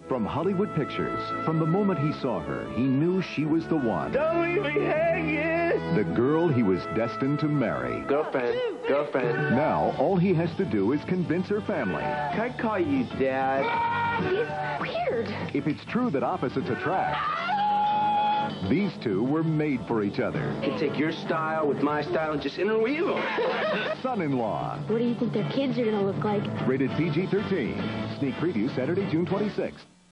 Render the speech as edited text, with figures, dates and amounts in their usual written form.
From Hollywood Pictures, from the moment he saw her, he knew she was the one. Don't leave me hanging! The girl he was destined to marry. Girlfriend. Now, all he has to do is convince her family. Can I call you Dad? He's weird. If it's true that opposites attract, these two were made for each other. You can take your style with my style and just interweave them. Son-in-law. What do you think their kids are going to look like? Rated PG-13. Sneak preview Saturday, June 26th.